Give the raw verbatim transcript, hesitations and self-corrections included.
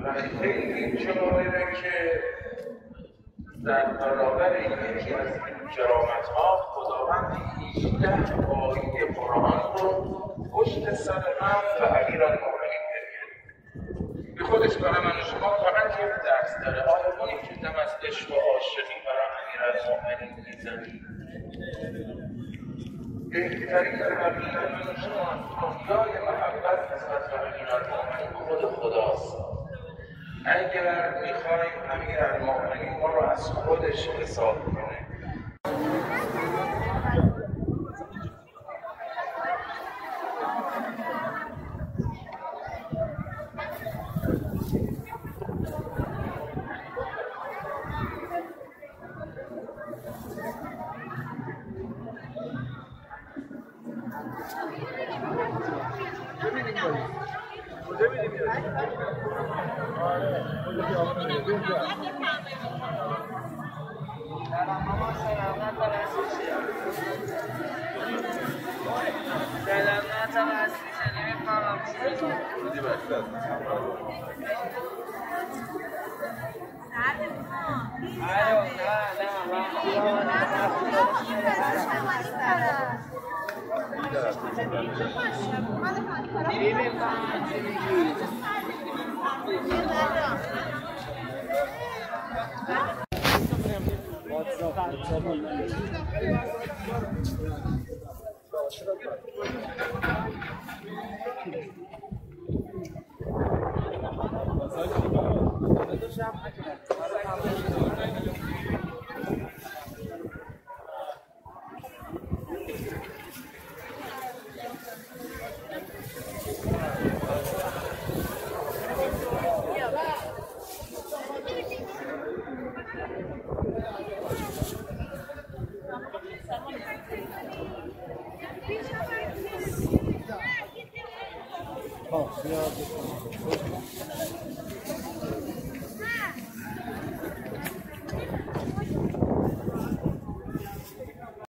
و خیلی جالبه که در برابر یکی از این جرامت‌ها خداوند هجده آیه قرآن رو پشت سر هم به امیرالمؤمنین بگه. به خودش برای من و شما فقط یک درس داره. آیا ما یک دم از عشق و عاشقی برای امیرالمؤمنین میزنیم؟ بهترین رویه من و شما دنیای محبت نسبت به امیرالمؤمنین خود خداست. اگر میخوایم امیرالمؤمنین ما رو از خودش حساب کنه، Oh, yeah.